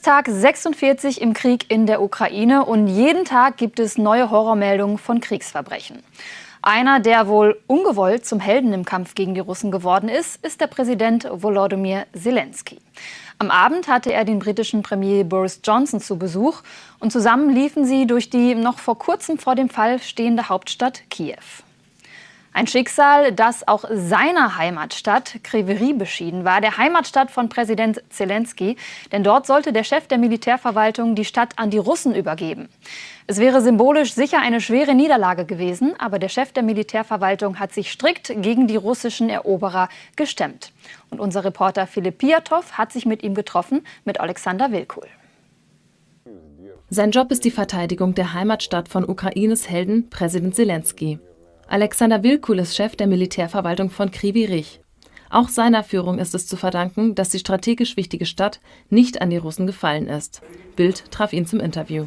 Tag 46 im Krieg in der Ukraine und jeden Tag gibt es neue Horrormeldungen von Kriegsverbrechen. Einer, der wohl ungewollt zum Helden im Kampf gegen die Russen geworden ist, ist der Präsident Volodymyr Zelensky. Am Abend hatte er den britischen Premier Boris Johnson zu Besuch und zusammen liefen sie durch die noch vor kurzem vor dem Fall stehende Hauptstadt Kiew. Ein Schicksal, das auch seiner Heimatstadt Kryvyi Rih beschieden war, der Heimatstadt von Präsident Zelensky. Denn dort sollte der Chef der Militärverwaltung die Stadt an die Russen übergeben. Es wäre symbolisch sicher eine schwere Niederlage gewesen, aber der Chef der Militärverwaltung hat sich strikt gegen die russischen Eroberer gestemmt. Und unser Reporter Philipp Piatow hat sich mit ihm getroffen, mit Alexander Wilkul. Sein Job ist die Verteidigung der Heimatstadt von Ukraines Helden Präsident Zelensky. Alexander Wilkul ist Chef der Militärverwaltung von Kryvyi Rih. Auch seiner Führung ist es zu verdanken, dass die strategisch wichtige Stadt nicht an die Russen gefallen ist. Bild traf ihn zum Interview.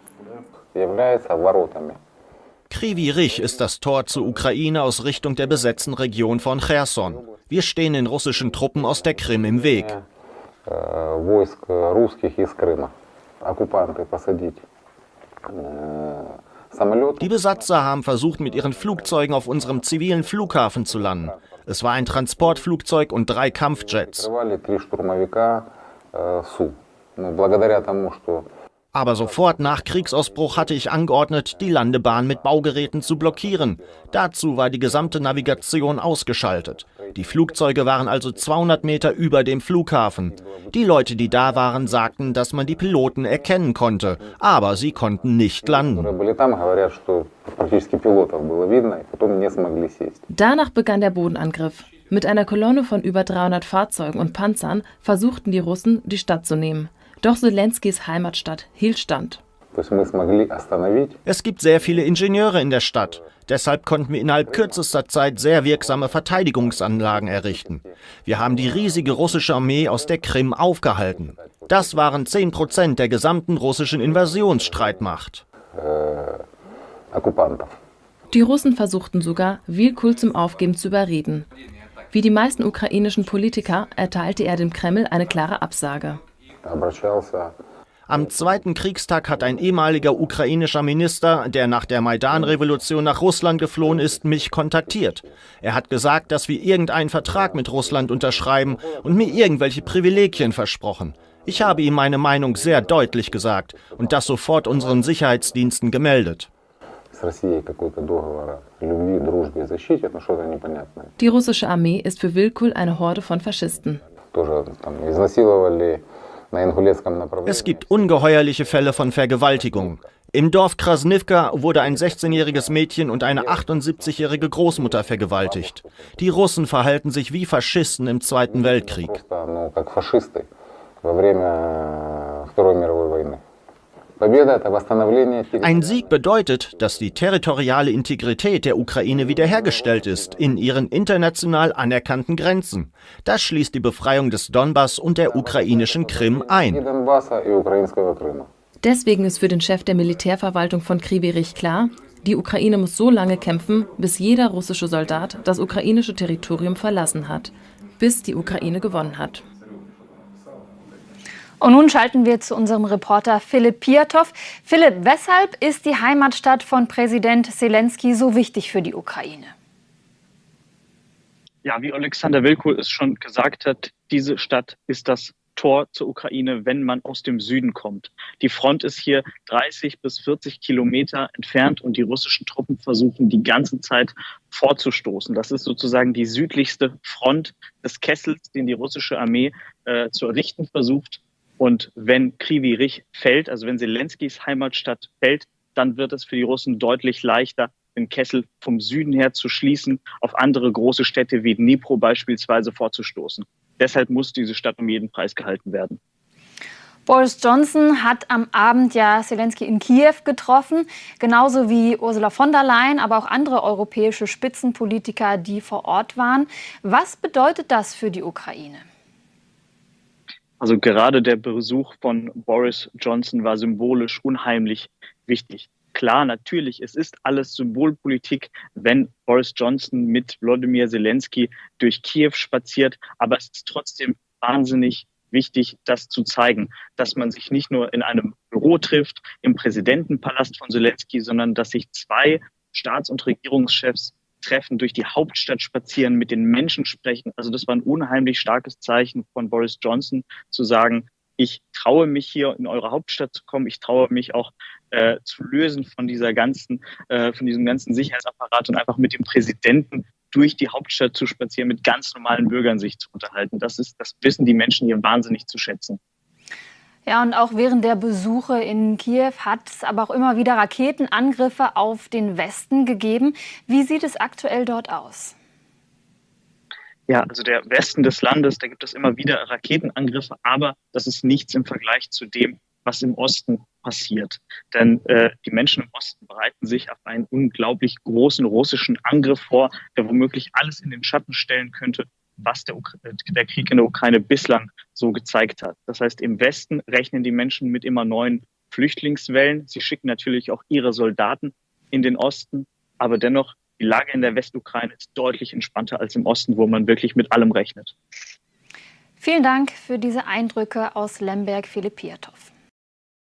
Kryvyi Rih ist das Tor zur Ukraine aus Richtung der besetzten Region von Cherson. Wir stehen den russischen Truppen aus der Krim im Weg. Die Besatzer haben versucht, mit ihren Flugzeugen auf unserem zivilen Flughafen zu landen. Es war ein Transportflugzeug und 3 Kampfjets. Aber sofort nach Kriegsausbruch hatte ich angeordnet, die Landebahn mit Baugeräten zu blockieren. Dazu war die gesamte Navigation ausgeschaltet. Die Flugzeuge waren also 200 Meter über dem Flughafen. Die Leute, die da waren, sagten, dass man die Piloten erkennen konnte, aber sie konnten nicht landen. Danach begann der Bodenangriff. Mit einer Kolonne von über 300 Fahrzeugen und Panzern versuchten die Russen, die Stadt zu nehmen. Doch Zelenskys Heimatstadt hielt stand. Es gibt sehr viele Ingenieure in der Stadt. Deshalb konnten wir innerhalb kürzester Zeit sehr wirksame Verteidigungsanlagen errichten. Wir haben die riesige russische Armee aus der Krim aufgehalten. Das waren 10% der gesamten russischen Invasionsstreitmacht. Die Russen versuchten sogar, Wilkul zum Aufgeben zu überreden. Wie die meisten ukrainischen Politiker erteilte er dem Kreml eine klare Absage. Am zweiten Kriegstag hat ein ehemaliger ukrainischer Minister, der nach der Maidan-Revolution nach Russland geflohen ist, mich kontaktiert. Er hat gesagt, dass wir irgendeinen Vertrag mit Russland unterschreiben und mir irgendwelche Privilegien versprochen. Ich habe ihm meine Meinung sehr deutlich gesagt und das sofort unseren Sicherheitsdiensten gemeldet. Die russische Armee ist für Wilkul eine Horde von Faschisten. Es gibt ungeheuerliche Fälle von Vergewaltigung. Im Dorf Krasnivka wurde ein 16-jähriges Mädchen und eine 78-jährige Großmutter vergewaltigt. Die Russen verhalten sich wie Faschisten im Zweiten Weltkrieg. Ein Sieg bedeutet, dass die territoriale Integrität der Ukraine wiederhergestellt ist, in ihren international anerkannten Grenzen. Das schließt die Befreiung des Donbass und der ukrainischen Krim ein. Deswegen ist für den Chef der Militärverwaltung von Kryvyi Rih klar, die Ukraine muss so lange kämpfen, bis jeder russische Soldat das ukrainische Territorium verlassen hat, bis die Ukraine gewonnen hat. Und nun schalten wir zu unserem Reporter Philipp Piatow. Philipp, weshalb ist die Heimatstadt von Präsident Zelensky so wichtig für die Ukraine? Ja, wie Alexander Wilkul es schon gesagt hat, diese Stadt ist das Tor zur Ukraine, wenn man aus dem Süden kommt. Die Front ist hier 30 bis 40 Kilometer entfernt und die russischen Truppen versuchen die ganze Zeit vorzustoßen. Das ist sozusagen die südlichste Front des Kessels, den die russische Armee zu errichten versucht. Und wenn Kryvyi Rih fällt, also wenn Zelenskys Heimatstadt fällt, dann wird es für die Russen deutlich leichter, den Kessel vom Süden her zu schließen, auf andere große Städte wie Dnipro beispielsweise vorzustoßen. Deshalb muss diese Stadt um jeden Preis gehalten werden. Boris Johnson hat am Abend ja Zelensky in Kiew getroffen, genauso wie Ursula von der Leyen, aber auch andere europäische Spitzenpolitiker, die vor Ort waren. Was bedeutet das für die Ukraine? Also gerade der Besuch von Boris Johnson war symbolisch unheimlich wichtig. Klar, natürlich, es ist alles Symbolpolitik, wenn Boris Johnson mit Volodymyr Zelensky durch Kiew spaziert, aber es ist trotzdem wahnsinnig wichtig, das zu zeigen, dass man sich nicht nur in einem Büro trifft, im Präsidentenpalast von Zelensky, sondern dass sich zwei Staats- und Regierungschefs treffen, durch die Hauptstadt spazieren, mit den Menschen sprechen. Also das war ein unheimlich starkes Zeichen von Boris Johnson, zu sagen, ich traue mich hier in eure Hauptstadt zu kommen, ich traue mich auch zu lösen von diesem ganzen Sicherheitsapparat und einfach mit dem Präsidenten durch die Hauptstadt zu spazieren, mit ganz normalen Bürgern sich zu unterhalten. Das wissen die Menschen hier wahnsinnig zu schätzen. Ja, und auch während der Besuche in Kiew hat es aber auch immer wieder Raketenangriffe auf den Westen gegeben. Wie sieht es aktuell dort aus? Ja, also der Westen des Landes, da gibt es immer wieder Raketenangriffe, aber das ist nichts im Vergleich zu dem, was im Osten passiert. Denn die Menschen im Osten bereiten sich auf einen unglaublich großen russischen Angriff vor, der womöglich alles in den Schatten stellen könnte, was der Krieg in der Ukraine bislang so gezeigt hat. Das heißt, im Westen rechnen die Menschen mit immer neuen Flüchtlingswellen. Sie schicken natürlich auch ihre Soldaten in den Osten, aber dennoch, die Lage in der Westukraine ist deutlich entspannter als im Osten, wo man wirklich mit allem rechnet. Vielen Dank für diese Eindrücke aus Lemberg, Philipp Piatow.